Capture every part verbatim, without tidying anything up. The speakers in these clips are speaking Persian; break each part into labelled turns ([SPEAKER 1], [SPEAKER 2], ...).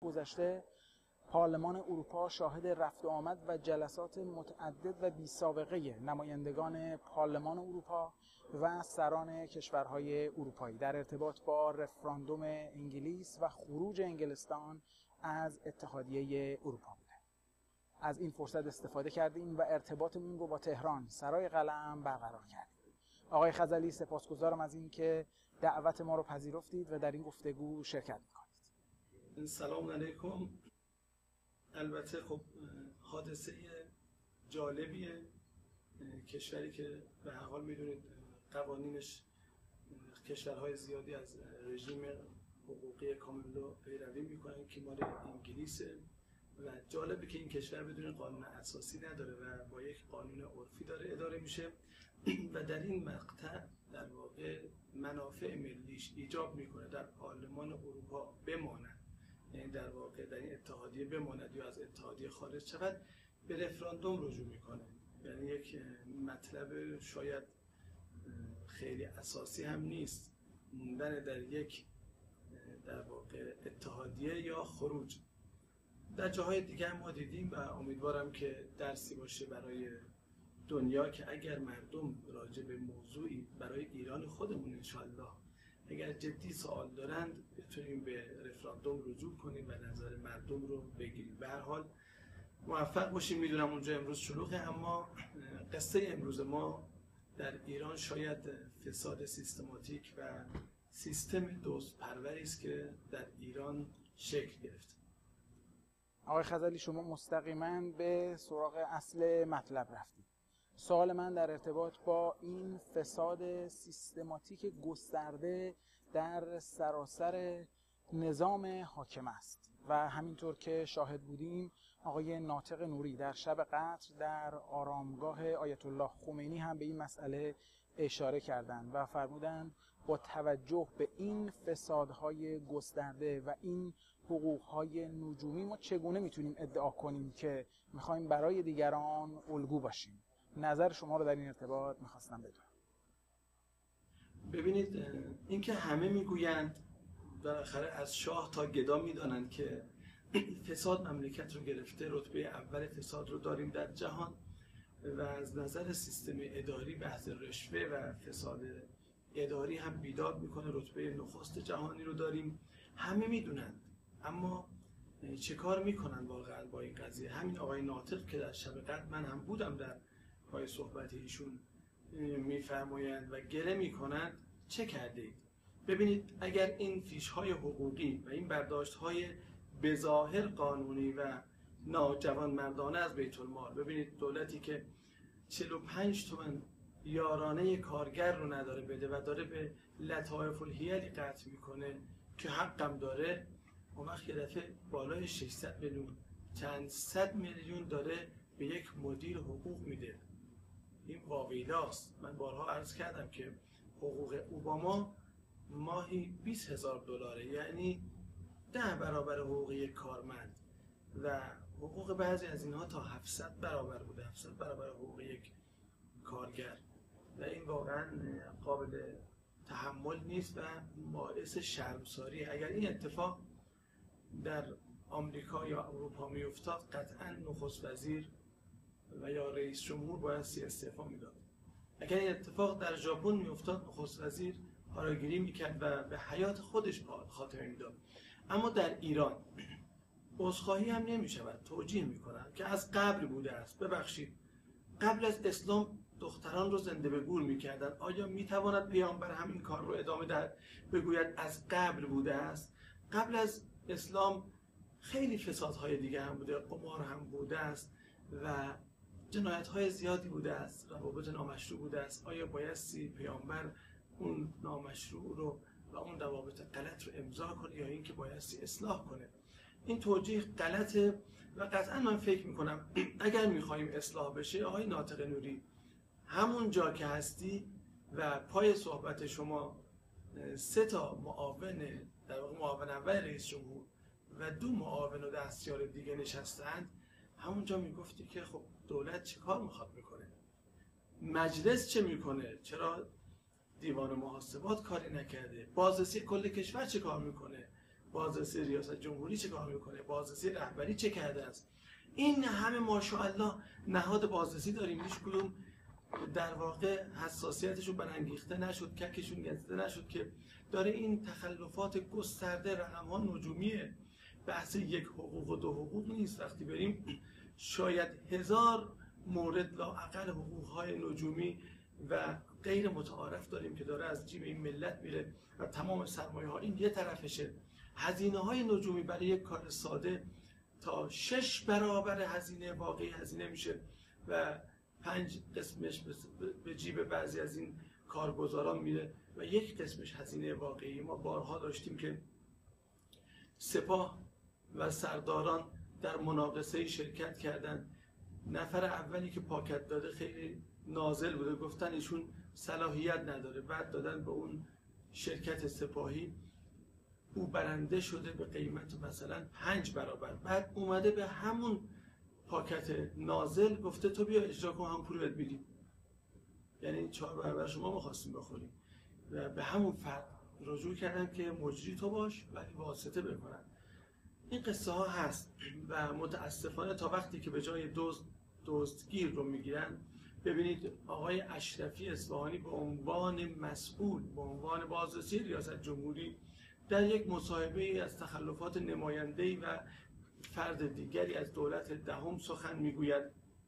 [SPEAKER 1] گذشته پارلمان اروپا شاهد رفت و آمد و جلسات متعدد و بی‌سابقه نمایندگان پارلمان اروپا و سران کشورهای اروپایی در ارتباط با رفراندوم انگلیس و خروج انگلستان از اتحادیه اروپا بوده. از این فرصت استفاده کردیم و ارتباطمون رو با تهران سرای قلم برقرار کردیم. آقای خزعلی، سپاسگزارم از این که دعوت ما رو پذیرفتید و در این گفتگو شرکت می‌کنید.
[SPEAKER 2] سلام علیکم. البته خب حادثه جالبیه، کشوری که به هر حال میدونید قوانینش کشورهای زیادی از رژیم حقوقی کاملو پیروی میکنن که مال انگلیسه و جالبه که این کشور بدون قانون اساسی نداره و با یک قانون عرفی داره اداره میشه و در این مقطع در واقع منافع ملیش ایجاب میکنه در پارلمان اروپا بماند، یعنی در واقع در این اتحادیه بماند یا از اتحادیه خارج شود، به رفراندوم رجوع میکنه. یعنی یک مطلب شاید خیلی اساسی هم نیست، موندن در یک در واقع اتحادیه یا خروج. در جاهای دیگه ما دیدیم و امیدوارم که درسی باشه برای دنیا که اگر مردم راجع به موضوعی برای ایران خودمون انشالله اگر جدی سوال دارند بتونیم به رفراندوم رجوع کنیم و نظر مردم رو بگیریم. به هر حال موفق باشیم. میدونم اونجا امروز شلوغه، اما قصه امروز ما در ایران شاید فساد سیستماتیک و سیستم دوست پروری است که در ایران شکل گرفت.
[SPEAKER 1] آقای خزعلی، شما مستقیما به سراغ اصل مطلب رفتید. سوال من در ارتباط با این فساد سیستماتیک گسترده در سراسر نظام حاکم است و همینطور که شاهد بودیم آقای ناطق نوری در شب قدر در آرامگاه آیت الله خمینی هم به این مسئله اشاره کردند و فرمودند با توجه به این فسادهای گسترده و این حقوقهای نجومی ما چگونه میتونیم ادعا کنیم که میخوایم برای دیگران الگو باشیم؟ نظر شما رو در این ارتباط میخواستم بدونم.
[SPEAKER 2] ببینید، اینکه همه میگویند بالاخره از شاه تا گدا میدانند که فساد مملکت رو گرفته، رتبه اول فساد رو داریم در جهان و از نظر سیستم اداری بحث رشوه و فساد اداری هم بیداد میکنه، رتبه نخست جهانی رو داریم، همه میدونند. اما چه کار میکنن واقعا با این قضیه؟ همین آقای ناطق که در شب قدر من هم بودم در پای صحبت ایشون میفرمایند و گله میکنند چه کرده اید؟ ببینید، اگر این فیش های حقوقی و این برداشت های بظاهر قانونی و ناجوانمردانه از بیت المال، ببینید دولتی که چهل و پنج تومن یارانه کارگر رو نداره بده و داره به لطایف الحیلی قطع میکنه که حقم داره، اون وقت یه دفعه بالای ششصد میلیون چند صد میلیون داره به یک مدیر حقوق میده. این واویلاست. من بارها عرض کردم که حقوق اوباما ماهی بیست هزار دلاره، یعنی ده برابر حقوق یک کارمند و حقوق بعضی از اینها تا هفتصد برابر بوده، هفتصد برابر حقوق یک کارگر و این واقعا قابل تحمل نیست و باعث شرمساری. اگر این اتفاق در آمریکا یا اروپا میافتاد قطعا نخست وزیر و یا رئیس جمهور باید استعفا میداد. اگر این اتفاق در ژاپن میافتاد نخست وزیر هاراگیری میکرد و به حیات خودش خاتمه میداد. اما در ایران عذرخواهی هم نمیشود، توجیه میکنن که از قبل بوده است. ببخشید، قبل از اسلام دختران رو زنده به گور میکردن. آیا میتواند پیامبر همین کار رو ادامه دهد بگوید از قبل بوده است؟ قبل از اسلام خیلی فسادهای دیگه هم بوده، قمار هم بوده است و جنایت‌های زیادی بوده است، روابط نامشروع بوده است. آیا بایستی پیامبر اون نامشروع رو و اون روابط غلط رو امضا کنه یا اینکه بایستی اصلاح کنه؟ این توجیه غلطه و قطعا من فکر میکنم اگر میخوایم اصلاح بشه، آقای ناطق نوری همون جا که هستی و پای صحبت شما سه تا معاون، در واقع معاون اول رئیس جمهور و دو معاون و دستیار دیگه نشستند، همونجا میگفتی که خب دولت چه کار میخواد میکنه، مجلس چه میکنه، چرا دیوان محاسبات کاری نکرده، بازرسی کل کشور چه کار میکنه، بازرسی ریاست جمهوری چه کار میکنه، بازرسی رهبری چه کرده است. این همه ماشاءالله نهاد بازرسی داریم، هیچ کدوم در واقع حساسیتشون برانگیخته نشد، ککشون گزیده نشد که داره این تخلفات گسترده. رقم ها نجومیه، بحث یک حقوق و دو حقوق نیست. وقتی بریم شاید هزار مورد لااقل حقوق های نجومی و غیر متعارف داریم که داره از جیب این ملت میره و تمام سرمایه ها این یه طرفشه. هزینه های نجومی برای یک کار ساده تا شش برابر هزینه واقعی هزینه میشه و پنج قسمش به جیب بعضی از این کارگزاران میره و یک قسمش هزینه واقعی. ما بارها داشتیم که سپاه و سرداران در مناقصه شرکت کردند. نفر اولی که پاکت داده خیلی نازل بوده، گفتن ایشون صلاحیت نداره. بعد دادن به اون شرکت سپاهی، او برنده شده به قیمت مثلا پنج برابر. بعد اومده به همون پاکت نازل گفته تو بیا اجرا کن، هم پول بهت میدیم. یعنی چهار برابر شما می‌خواستیم بخوریم و به همون فرد رجوع کردن که مجری تو باش ولی واسطه بکنن. این قصه ها هست و متاسفانه تا وقتی که به جای دزد دزدگیر رو میگیرن. ببینید آقای اشرفی اصفهانی به عنوان مسئول، به عنوان بازرسی ریاست جمهوری در یک مصاحبه از تخلفات نماینده‌ای و فرد دیگری از دولت دهم سخن میگوید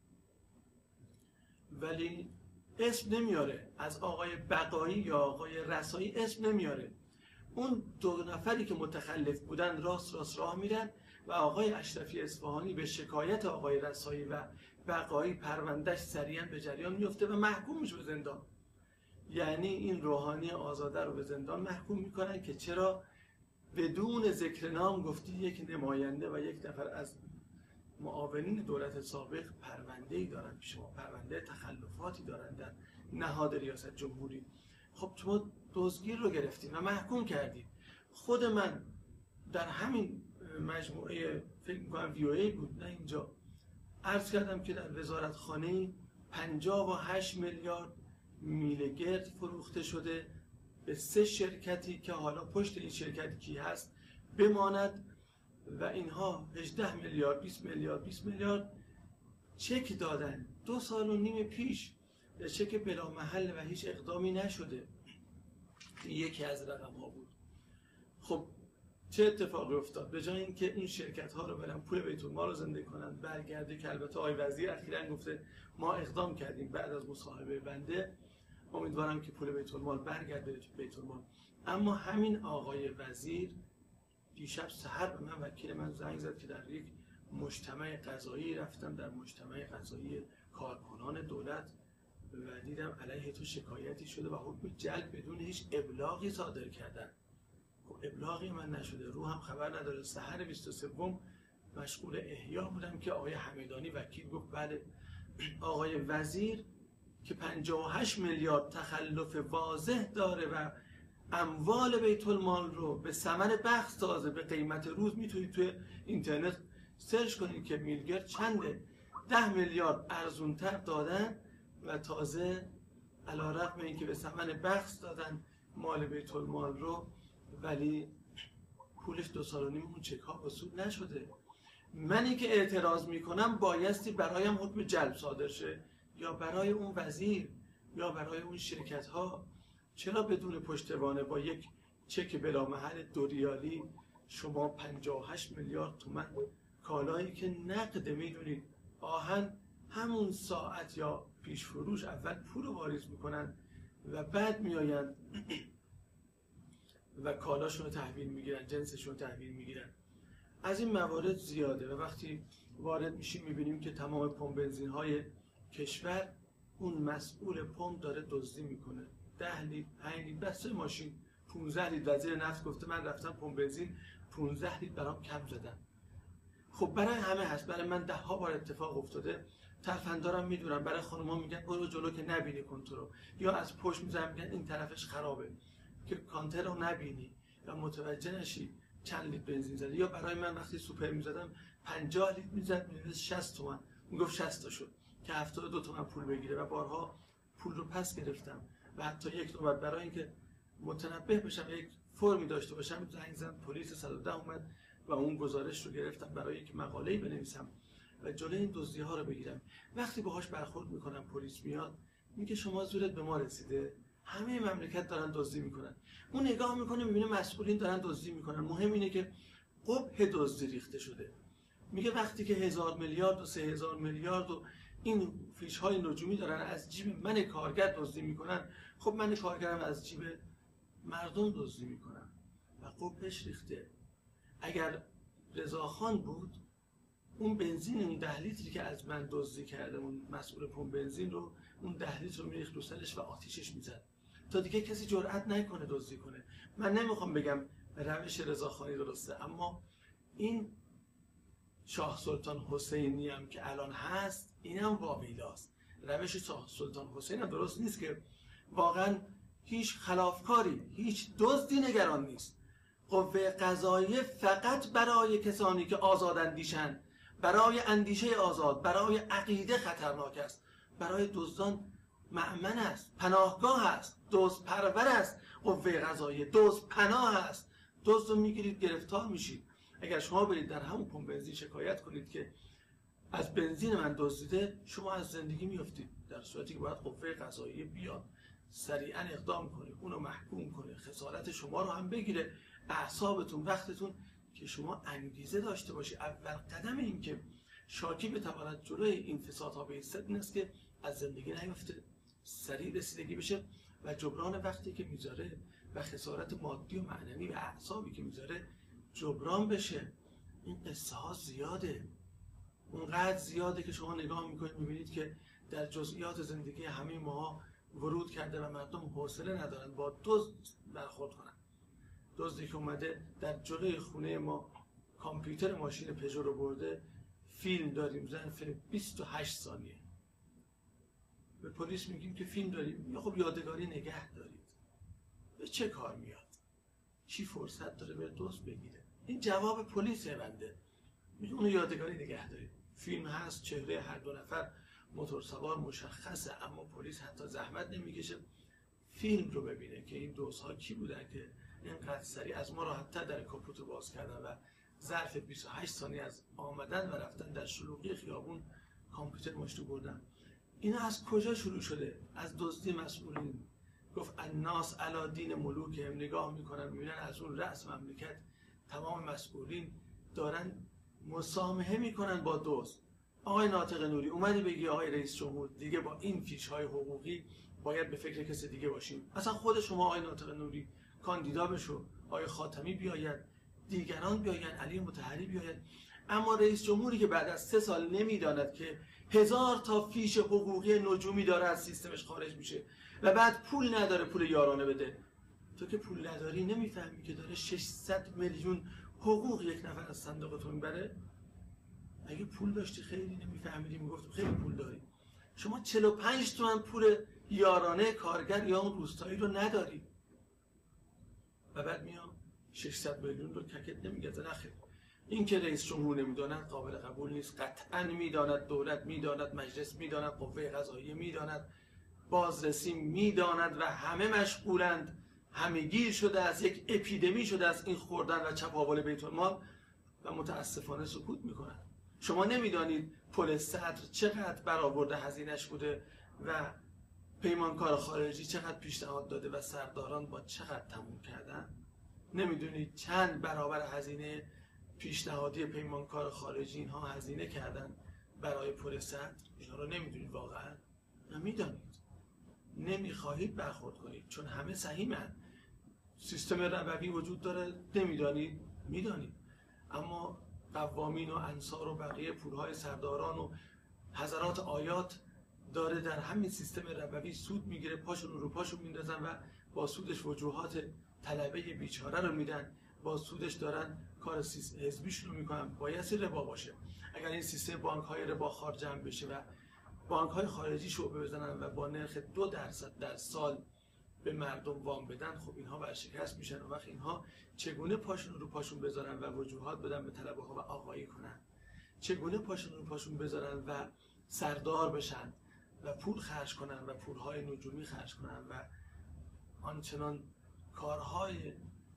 [SPEAKER 2] ولی اسم نمیاره. از آقای بقایی یا آقای رسایی اسم نمیاره. اون دو نفری که متخلف بودن راست راست راه میرن و آقای اشرفی اصفهانی به شکایت آقای رسایی و بقایی پروندهش سریعا به جریان میفته و محکوم میشه به زندان. یعنی این روحانی آزاده رو به زندان محکوم میکنن که چرا بدون ذکر نام گفتی یک نماینده و یک نفر از معاونین دولت سابق پرونده‌ای دارن پیش ما، پرونده تخلفاتی دارن در نهاد ریاست جمهوری. خب شما دزدگیر رو گرفتید و محکوم کردید. خود من در همین مجموعه فکر می‌کنم وی او ای بود، نه اینجا، عرض کردم که در وزارتخانه پنجاه و هشت میلیارد میله گرد فروخته شده به سه شرکتی که حالا پشت این شرکت کی هست بماند و اینها هجده میلیارد بیست میلیارد بیست میلیارد چک دادن دو سال و نیم پیش. چک بلا محل و هیچ اقدامی نشده. یکی از رقم ها بود. خب چه اتفاقی افتاد؟ به جای اینکه این شرکت ها رو برن پول بیت المال رو زنده کنن برگرده، که البته آقای وزیر اخیراً گفته ما اقدام کردیم بعد از مصاحبه بنده، امیدوارم که پول بیت المال برگرده بیت المال. اما همین آقای وزیر دیشب سحر به من وکیل من زنگ زد که در یک مجتمع قضایی رفتم، در مجتمع قضایی کارکنان دولت و دیدم علیه تو شکایتی شده و حکم جلب بدون هیچ ابلاغی صادر کردن. خب ابلاغی من نشده، رو هم خبر نداره. سحر بیست و سوم مشغول احیا بودم که آقای حمیدانی وکیل گفت بله آقای وزیر که پنجاه و هشت میلیارد تخلف واضح داره و اموال بیت المال رو به ثمن بخش تازه به قیمت روز میتونید توی اینترنت سرچ کنید که میلگرد چنده، ده میلیارد ارزونتر دادن و تازه علیرغم اینکه به ثمن بخش دادن مال بیت المال رو ولی پولش دو سال و نیم اون چک ها وصول نشده. منی که اعتراض میکنم بایستی برایم حکم جلب صادر شه یا برای اون وزیر یا برای اون شرکت ها. چرا بدون پشتوانه با یک چک بلا محل دو ریالی شما پنجاه و هشت میلیارد تومان کالایی که نقد میدونید آهن همون ساعت یا پیش فروش اول پول رو واریز میکنن و بعد میآیند و کالاشون رو تحویل میگیرن، جنسشون رو تحویل میگیرن. از این موارد زیاده و وقتی وارد میشیم میبینیم که تمام پمپ بنزین های کشور اون مسئول پمپ داره دزدی میکنه. ده لیتر، پنج لیتر بس ماشین پانزده لیتر. وزیر نفت گفته من رفتم پمپ بنزین پانزده لیتر برام کم زدن. خب برای همه هست، برای من ده ها بار اتفاق افتاده. ترفندارم میدونم، برای خانوما میگن برو جلو که نبینی کنترل، یا از پشت میذارن میگن این طرفش خرابه که کانتر رو نبینی یا متوجه نشی چند لیتر بنزین زده. یا برای من وقتی سوپر میزدم پنجاه لیتر میزد می‌نوشت شصت تومن، میگفت شصت تا شد که هفتاد و دو تومن پول بگیره و بارها پول رو پس گرفتم و حتی یک نوبت برای اینکه متنبه بشم یک فرمی داشته باشم زنگ زدم پلیس صد و ده اومد و اون گزارش رو گرفتم برای یک مقاله‌ای بنویسم و جلوی این دزدی‌ها رو بگیرم. وقتی باهاش برخورد میکنم پلیس میاد میگه شما زورت به ما رسیده، همه مملکت دارن دزدی میکنن. اون نگاه میکنه میبینه مسئولین دارن دزدی میکنن، مهم اینه که قبح دزدی ریخته شده. میگه وقتی که هزار میلیارد و سه هزار میلیارد و این فیش های نجومی دارن از جیب من کارگر دزدی میکنن، خب من کارگرم از جیب مردم دزدی میکنم و قبحش ریخته. اگر رضاخان بود اون بنزین اون ده لیتری که از من دزدی کرده اون مسئول پمپ بنزین رو اون ده لیتر رو میریخت رو سرش و آتیشش میزد تا دیگه کسی جرئت نکنه دزدی کنه. من نمیخوام بگم روش رضاخانی درسته، اما این شاه سلطان حسینی هم که الان هست این هم واویلاست. روش شاه سلطان حسین هم درست نیست که واقعا هیچ خلافکاری هیچ دزدی نگران نیست. قوه قضاییه فقط برای کسانی که آزاد اندیشن، برای اندیشه آزاد، برای عقیده خطرناک است، برای دزدان مأمن است، پناهگاه است، دزد پرور است. قوه قضاییه دزد پناه است. دزد رو میگیرید گرفتار میشید. اگر شما برید در همون پمپ بنزین شکایت کنید که از بنزین من دزدیده، شما از زندگی میافتید، در صورتی که باید قوه قضاییه بیاد سریعا اقدام کنه، اونو محکوم کنه، خسارت شما رو هم بگیره، اعصابتون، وقتتون، که شما انگیزه داشته باشی. اول قدم این که شاکی بتواند جلوی این فسادها بایستد این است که از زندگی نیفته، سریع رسیدگی بشه و جبران وقتی که میذاره و خسارت مادی و معنوی و اعصابی که میذاره جبران بشه. این قصه ها زیاده، اونقدر زیاده که شما نگاه میکنید میبینید که در جزئیات زندگی همه ما ورود کرده و مردم حوصله ندارن با دزد برخورد کنن. دزدی که اومده در جلوی خونه ما کامپیوتر ماشین پژو رو برده، فیلم داریم، زن فیلم بیست و هشت ثانیه. به پلیس میگیم که فیلم داریم، یا خب یادگاری نگه دارید. به چه کار میاد؟ چی فرصت داره به دزد بگیره؟ این جواب پلیسه بنده. میگه اونو یادگاری نگه دارید. فیلم هست، چهره هر دو نفر موتور سوار مشخصه، اما پلیس حتی زحمت نمیکشه فیلم رو ببینه که این دزدها کی بودن که اینقدر سریع از ما راحت‌تر در کاپوت باز کردن و ظرف بیست و هشت ثانیه از آمدن و رفتن در شلوغی خیابون کامپیوتر ماشین بردن. اینا از کجا شروع شده؟ از دزدی مسئولین. گفت الناس علی دین ملوکهم. نگاه میکنن میبینن از اون رأس مملکت تمام مسئولین دارن مسامحه میکنن با دزد. آقای ناطق نوری اومدی بگی آقای رئیس جمهور دیگه با این فیش های حقوقی باید به فکر کسی دیگه باشیم؟ اصلا خود شما آقای ناطق نوری کاندیدا بشو، آقای خاتمی بیاید، دیگران بیاین، علی مطهری بیاید. اما رئیس جمهوری که بعد از سه سال نمیداند که هزار تا فیش حقوقی نجومی داره از سیستمش خارج میشه و بعد پول نداره پول یارانه بده. تو که پول نداری نمیفهمی که داره ششصد میلیون حقوق یک نفر از صندوقتون میبره؟ اگه پول داشتی خیلی نمیفهمیدی، میگفت خیلی پول داری. شما چهل و پنج تومن پول یارانه کارگر یا اون روستایی رو نداری و بعد میام ششصد میلیون رو ککت نمیگذاره. نخیر، این که رئیس جمهور نمیداند قابل قبول نیست. قطعا میداند، دولت میداند، مجلس میداند، قوه قضاییه میداند، بازرسی میداند و همه مشغولند، همه گیر شده از یک اپیدمی شده از این خوردن و چپاول بیت المال و متاسفانه سکوت میکنند. شما نمیدانید پل صدر چقدر برآورده هزینه‌اش بوده و پیمانکار خارجی چقدر پیشنهاد داده و سرداران با چقدر تموم کردن؟ نمیدونید چند برابر هزینه پیشنهادی پیمانکار خارجی اینها هزینه کردن برای پل صدر؟ اینا رو نمیدونید واقعا؟ نمیدانید، نمیخواهید برخورد کنید چون همه سهیمن. سیستم ربوی وجود داره، نمیدانید؟ میدانید. اما قوامین و انصار و بقیه پولهای سرداران و حضرات آیات داره در همین سیستم ربوی سود میگیره، پاشون رو پاشون میندازن و با سودش وجوهات طلبه بیچاره رو میدن، با سودش دارن کار حزبیشون رو میکنن. بایستی ربا باشه. اگر این سیستم بانک های ربا خوار جمع بشه و بانک های خارجی شعبه بزنن و با نرخ دو درصد در سال به مردم وام بدن، خب اینها ورشکست میشن و وقت اینها چگونه پاشون رو پاشون بذارن و وجوهات بدن به طلبه ها و آقایی کنن؟ چگونه پاشون رو پاشون بذارن و سردار بشن و پول خرج کنن و پولهای نجومی خرج کنن و آنچنان کارهای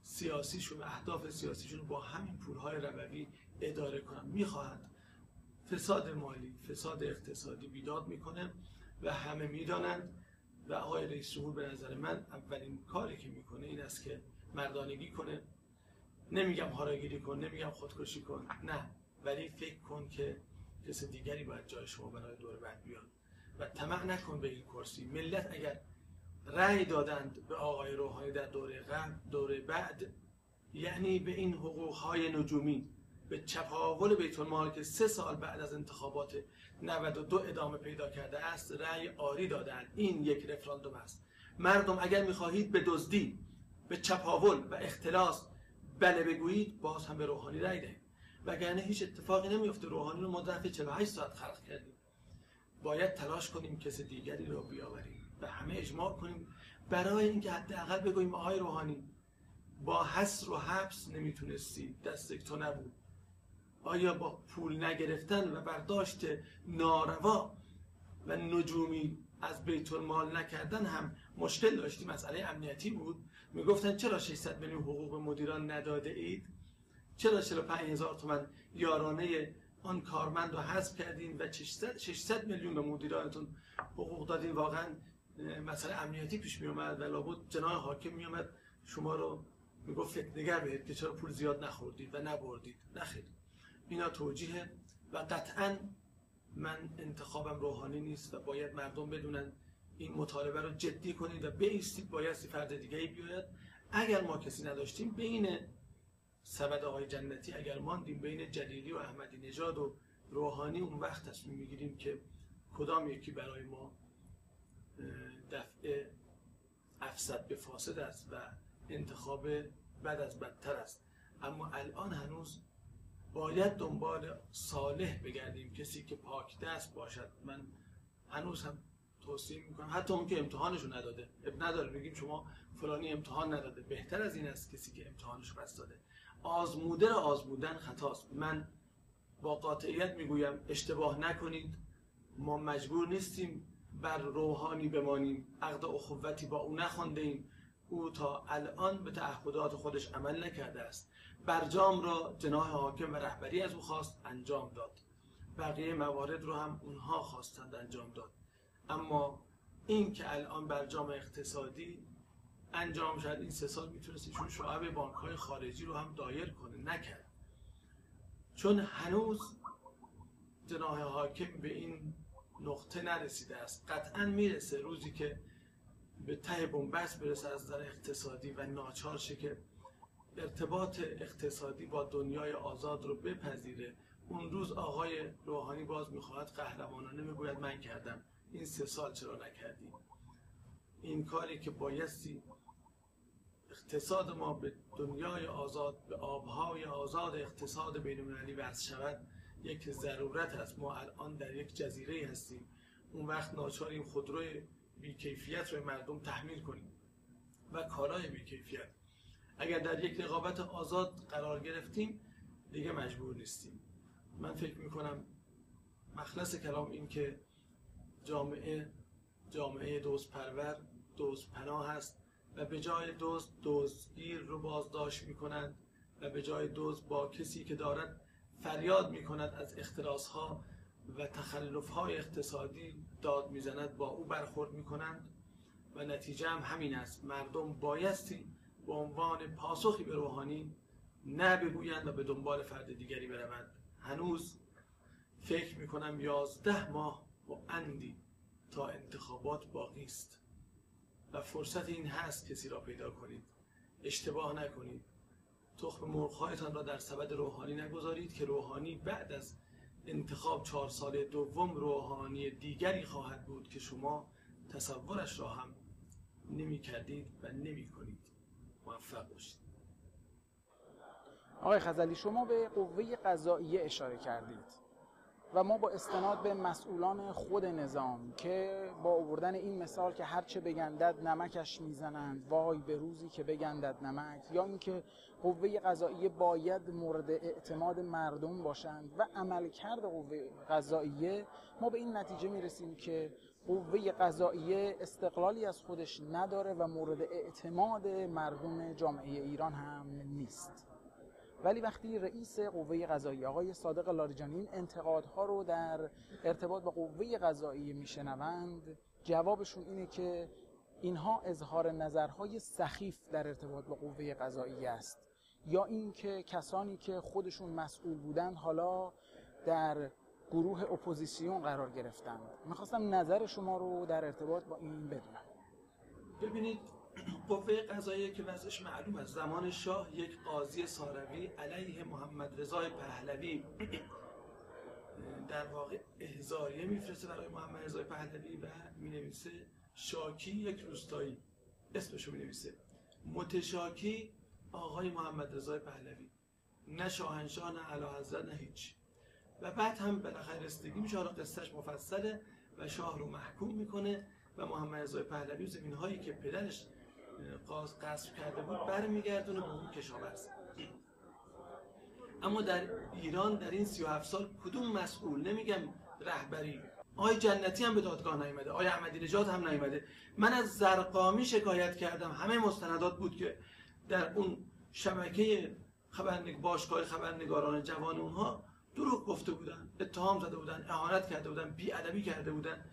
[SPEAKER 2] سیاسیشون، اهداف سیاسیشون رو با همین پولهای ربوی اداره کنن. میخواهند فساد مالی، فساد اقتصادی بیداد میکنه و همه میدانند و آقای رئیس جمهور به نظر من اولین کاری که میکنه این است که مردانگی کنه. نمیگم هاراگیری کن، نمیگم خودکشی کن، نه، ولی فکر کن که کس دیگری باید جای شما برای دور بعد بیاد و طمع نکن به این کرسی. ملت اگر رأی دادند به آقای روحانی در دوره قبل، دوره بعد، یعنی به این حقوق‌های نجومی، به چپاول بیت المال که سه سال بعد از انتخابات نود و دو ادامه پیدا کرده است، رأی آری دادند. این یک رفراندوم است. مردم اگر می‌خواهید به دزدی، به چپاول و اختلاس بله بگویید، باز هم به روحانی رأی دهید، وگرنه هیچ اتفاقی نمیفته. روحانی رو ما ظرف چهل و هشت ساعت خلق کردیم. باید تلاش کنیم کس دیگری رو بیاوریم و همه اجماع کنیم برای اینکه حداقل بگوییم آقای روحانی با حصر و حبس نمیتونستی، دست تو نبود. آیا با پول نگرفتن و برداشت ناروا و نجومی از بیت المال نکردن هم مشکل داشتی؟ مسئله امنیتی بود. میگفتن چرا ششصد میلیون حقوق به مدیران نداده اید؟ چرا چهل و پنج هزار تومان یارانه آن کارمند رو حذف کردین و ششصد میلیون به مدیرانتون حقوق دادین؟ واقعا مسئله امنیتی پیش می اومد و لابد جناح حاکم می اومد شما رو میگفت فتنه‌گر بهید که چرا پول زیاد نخوردید و نبردید. نخیر، اینا توجیه و قطعا من انتخابم روحانی نیست و باید مردم بدونن این مطالبه رو جدی کنید و بایستید. بایستی فرد دیگه‌ای بیاید. اگر ما کسی نداشتیم بین سبد آقای جنتی، اگر ماندیم بین جلیلی و احمدی نژاد و روحانی، اون وقت تصمیم میگیریم که کدام یکی برای ما دفع افسد به فاسد است و انتخاب بد از بدتر است. اما الان هنوز باید دنبال صالح بگردیم، کسی که پاک دست باشد. من هنوز هم توصیه میکنم، حتی اون که امتحانشو نداده، اب نداره بگیم شما فلانی امتحان نداده، بهتر از این است کسی که امتحانشو پس داده. آزموده را آزمودن خطاست. من با قاطعیت میگویم اشتباه نکنید. ما مجبور نیستیم بر روحانی بمانیم، عقد اخوتی با او نخوانده ایم. او تا الان به تعهدات خودش عمل نکرده است. برجام را جناح حاکم و رهبری از او خواست، انجام داد. بقیه موارد رو هم اونها خواستند، انجام داد. اما این که الان برجام اقتصادی انجام شد، این سه سال میتونست ایشون شعب بانک‌های خارجی رو هم دایر کنه، نکرد. چون هنوز جناح حاکم به این نقطه نرسیده است. قطعا میرسه روزی که به ته بنبست برسه از نظر اقتصادی و ناچار شه که ارتباط اقتصادی با دنیای آزاد رو بپذیره. اون روز آقای روحانی باز میخواهد قهرمانانه میگوید من کردم. این سه سال چرا نکردیم؟ این کاری که بایستی اقتصاد ما به دنیای آزاد، به آبهای آزاد اقتصاد بین‌المللی وصل شود، یک ضرورت است. ما الان در یک جزیره هستیم. اون وقت ناچاریم خودروی بی‌کیفیت رو مردم تحمیل کنیم و کالای بی‌کیفیت. اگر در یک رقابت آزاد قرار گرفتیم دیگه مجبور نیستیم. من فکر میکنم مخلص کلام این که جامعه جامعه دزدپرور، دزدپناه هست و به جای دزد دزدگیر رو بازداشت میکنند و به جای دزد با کسی که دارد فریاد میکند از اختلاس‌ها و تخلف‌های اقتصادی داد میزند با او برخورد میکنند و نتیجه هم همین است. مردم بایستی به عنوان پاسخی به روحانی نه بگویند و به دنبال فرد دیگری بروند. هنوز فکر میکنم یازده ماه و اندی تا انتخابات باقی است و فرصت این هست کسی را پیدا کنید. اشتباه نکنید. تخم مرغ‌هایتان را در سبد روحانی نگذارید که روحانی بعد از انتخاب چهار سال دوم روحانی دیگری خواهد بود که شما تصورش را هم نمی کردید و نمی کنید. موفق باشید.
[SPEAKER 1] آقای خزعلی، شما به قوه قضاییه اشاره کردید و ما با استناد به مسئولان خود نظام که با آوردن این مثال که هرچه بگندد نمکش میزنند، وای به روزی که بگندد نمک، یا اینکه قوه قضاییه باید مورد اعتماد مردم باشند و عملکرد قوه قضاییه، ما به این نتیجه میرسیم که قوه قضاییه استقلالی از خودش نداره و مورد اعتماد مردم جامعه ایران هم نیست. ولی وقتی رئیس قوه قضاییه آقای صادق لاریجانی این انتقادها رو در ارتباط با قوه قضاییه میشنوند، جوابشون اینه که اینها اظهار نظرهای سخیف در ارتباط با قوه قضاییه است، یا اینکه کسانی که خودشون مسئول بودند حالا در گروه اپوزیسیون قرار گرفتند. میخواستم نظر شما رو در ارتباط با این بدونم.
[SPEAKER 2] ببینید، قوه قضاییه که وضعش معلوم است. زمان شاه یک قاضی ساروی علیه محمد رضای پهلوی در واقع احضاریه میفرسته برای محمد رضای پهلوی و مینویسه شاکی یک روستایی، اسمشو مینویسه متشاکی آقای محمد رضای پهلوی، نه شاهنشاه نه اعلیحضرت نه هیچ. و بعد هم بالاخره رسیدگی میشه، حالا قصهش مفصله و شاه رو محکوم میکنه و محمد رضای پهلوی زمین هایی که پدرش غصب کرده بود برمیگردونه به اون کشاورز. اما در ایران در این سی و هفت سال کدوم مسئول، نمیگم رهبری، آقای جنتی هم به دادگاه نیامده، آقای احمدی نژاد هم نیامده. من از زرقامی شکایت کردم، همه مستندات بود که در اون شبکه خبرنگ باشگاه خبرنگاران جوان اونها دروغ گفته بودن، اتهام زده بودن، اهانت کرده بودن، بی‌ادبی کرده بودن.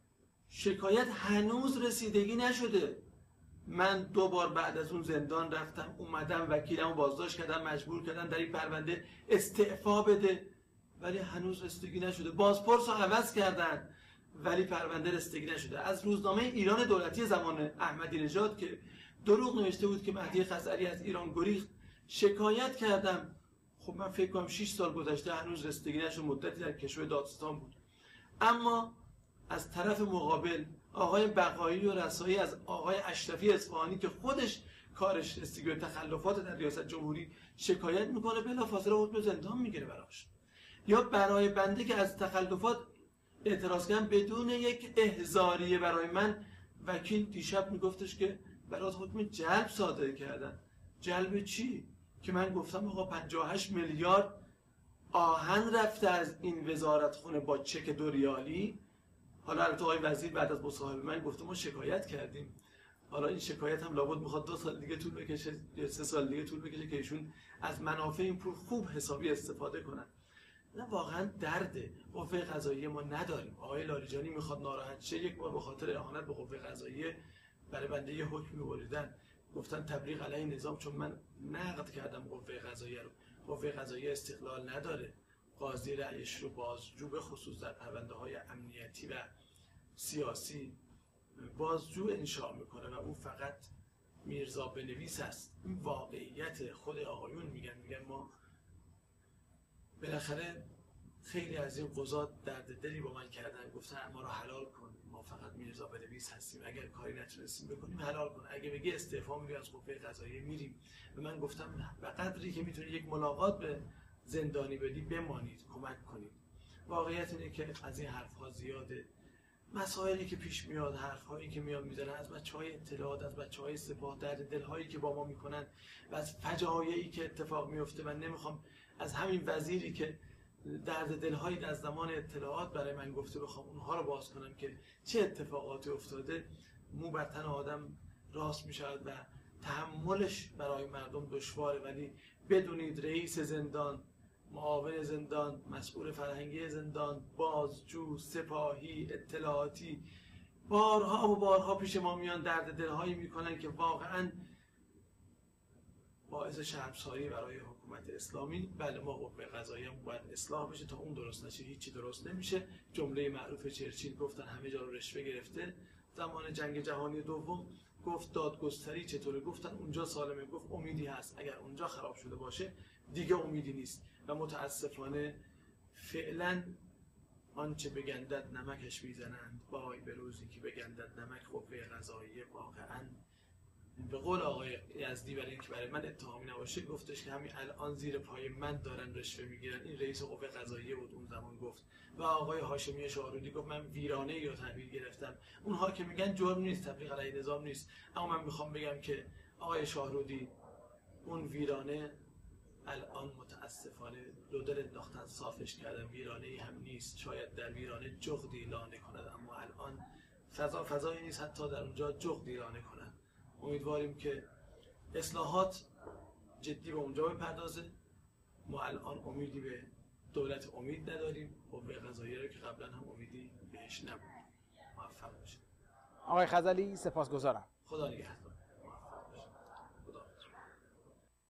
[SPEAKER 2] شکایت هنوز رسیدگی نشده. من دو بار بعد از اون زندان رفتم، اومدم وکیلمو بازداشت کردم، مجبور کردن در این پرونده استعفا بده، ولی هنوز رسیدگی نشده. بازپرس رو عوض کردن ولی پرونده رسیدگی نشده. از روزنامه ایران دولتی زمان احمدی نژاد که دروغ نوشته بود که مهدی خزعلی از ایران گریخت شکایت کردم. خب من فکر کنم شش سال گذشته هنوز رسیدگی نشده، مدتی در کشور دادستان بود. اما از طرف مقابل آقای بقایی و رسایی از آقای اشرفی اصفهانی که خودش کارش رسیدگی به تخلفات در ریاست جمهوری شکایت میکنه، بلافاصله حکم زندان میگیره براش. یا برای بنده که از تخلفات اعتراض کردم بدون یک احضاریه برای من، وکیل دیشب میگفتش که برات حکم جلب صادر کردن. جلب چی؟ که من گفتم آقا پنجاه و هشت میلیارد آهن رفته از این وزارتخونه با چک دو ریالی. حالا البته آقای وزیر بعد از مصاحبه من گفته ما شکایت کردیم، حالا این شکایت هم لابد میخواد دو سال دیگه طول بکشه یا سه سال دیگه طول بکشه که ایشون از منافع این پول خوب حسابی استفاده کنن. نه واقعا درده قوه قضاییه ما نداریم. آقای لاریجانی میخواد ناراحت شه، یک بار به خاطر اهانت به قوه قضاییه برای بنده یه حکمی بریدن، گفتن تبلیغ علیه نظام، چون من نقد کردم قوه قضاییه رو. قوه قضاییه استقلال نداره، قاضی رأیش رو بازجو به خصوص در پرونده های امنیتی و سیاسی بازجو انشاء میکنه و او فقط میرزا بنویس است. این واقعیت. خود آقایون میگن میگن ما بالاخره خیلی از این قضات درد دلی با من کردن، گفتن ما رو حلال کن، ما فقط میرزا بنویس هستیم، اگر کاری نتونستیم بکنیم حلال کن، اگه بگی استعفا میدیم از قوه قضاییه میریم. و من گفتم به قدری که میتونی یک ملاقات به زندانی بدی بمانید، کمک کنید. واقعیت اینه که از این حرفها زیاده. مسائلی که پیش میاد، حرفهایی که میاد میزنن از بچهای اطلاعات، از بچهای سپاه، درد دلهایی که با ما میکنن و از فجایعی که اتفاق میفته. من نمیخوام از همین وزیری که درد دلهایی از زمان اطلاعات برای من گفته بخوام اونها رو باز کنم که چه اتفاقاتی افتاده. مو بر تن آدم راست میشود و تحملش برای مردم دشواره. ولی بدونید رئیس زندان، معاون زندان، مسئول فرهنگی زندان، بازجو، سپاهی، اطلاعاتی بارها و بارها پیش ما میان، درد دلهایی میکنن که واقعا باعث شرمساری برای حکومت اسلامی. بله ما قوه قضاییه هم باید اصلاح بشه، تا اون درست نشه هیچی درست نمیشه. جمله معروف چرچیل گفتن همه جا رو رشوه گرفته. زمان جنگ جهانی دوم گفت دادگستری چطوره؟ گفتن اونجا سالمه. گفت امیدی هست، اگر اونجا خراب شده باشه دیگه امیدی نیست. و متاسفانه فعلا آنچه بگندد نمکش میزنند، وای به روزی که بگندد نمک قوه قضاییه. واقعا به قول آقای یزدی برای اینکه برای من اتهامی نباشه گفتش که همین الان زیر پای من دارن رشوه میگیرن. این رئیس قوه قضاییه بود اون زمان گفت. و آقای هاشمی شاهرودی گفت من ویرانه یا تحویل گرفتم. اونها که میگن جرم نیست، تبلیغ علیه نظام نیست، اما من میخوام بگم که آقای شاهرودی اون ویرانه الان متاسفانه دو دل انداختن صافش کردن، ویرانه ای هم نیست. شاید در ویرانه جغدی لانه کند، اما الان فضا فضایی نیست حتی در اونجا جغد ایرانه کنن. امیدواریم که اصلاحات جدی به اونجا بپردازه. ما الان امیدی به دولت امید نداریم، قوه قضاییه رو که قبلا هم امیدی بهش نبود. موفق باشید.
[SPEAKER 1] آقای خزعلی سپاسگزارم.
[SPEAKER 2] خدا نگهدار.